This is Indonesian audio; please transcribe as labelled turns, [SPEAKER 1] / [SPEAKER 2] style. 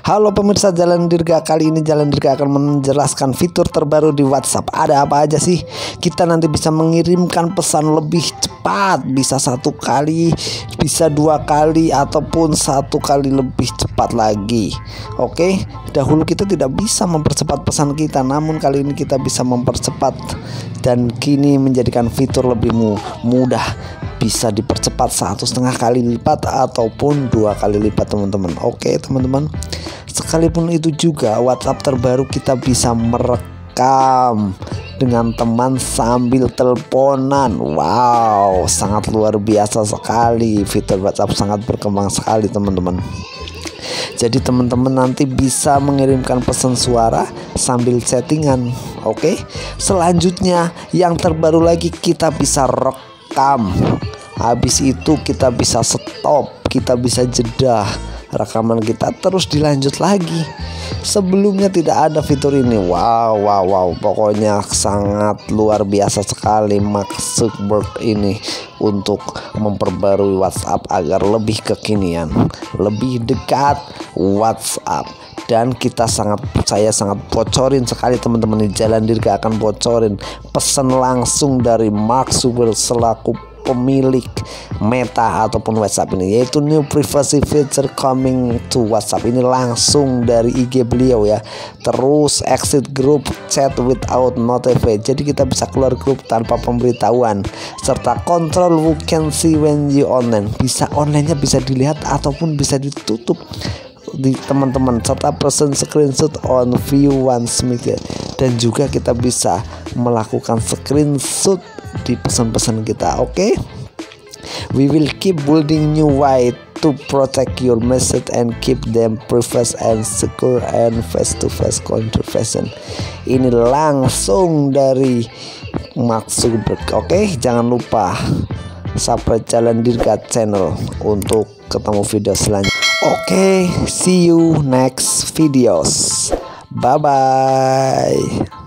[SPEAKER 1] Halo pemirsa Jalan Dirga, kali ini Jalan Dirga akan menjelaskan fitur terbaru di WhatsApp. Ada apa aja sih? Kita nanti bisa mengirimkan pesan lebih cepat, bisa 1 kali, bisa 2 kali, ataupun 1 kali lebih cepat lagi. Oke, dahulu kita tidak bisa mempercepat pesan kita, namun kali ini kita bisa mempercepat dan kini menjadikan fitur lebih mudah. Bisa dipercepat 1,5 kali lipat ataupun 2 kali lipat teman-teman. Oke teman-teman, sekalipun itu juga WhatsApp terbaru kita bisa merekam dengan teman sambil teleponan. Wow, sangat luar biasa sekali. Fitur WhatsApp sangat berkembang sekali teman-teman. Jadi teman-teman nanti bisa mengirimkan pesan suara sambil chattingan. Oke, selanjutnya yang terbaru lagi kita bisa rekam. Habis itu kita bisa stop, kita bisa jeda rekaman kita, terus dilanjut lagi. Sebelumnya tidak ada fitur ini. Wow, pokoknya sangat luar biasa sekali Mark Zuckerberg ini untuk memperbarui WhatsApp agar lebih kekinian, lebih dekat WhatsApp. Dan saya sangat bocorin sekali teman-teman, di Jalan Dirga akan bocorin pesan langsung dari Mark Zuckerberg selaku pemilik Meta ataupun WhatsApp ini, yaitu new privacy feature coming to WhatsApp. Ini langsung dari IG beliau ya. Terus exit group chat without notify, jadi kita bisa keluar grup tanpa pemberitahuan, serta control who can see when you online. Bisa onlinenya bisa dilihat ataupun bisa ditutup di teman-teman, serta present screenshot on view once made. Dan juga kita bisa melakukan screenshot di pesan-pesan kita. Oke, we will keep building new way to protect your message and keep them private and secure and face-to-face conversation. Ini langsung dari Mark Zuckerberg. Oke, jangan lupa subscribe Jalan Dirga channel untuk ketemu video selanjutnya. Oke, see you next videos. Bye bye.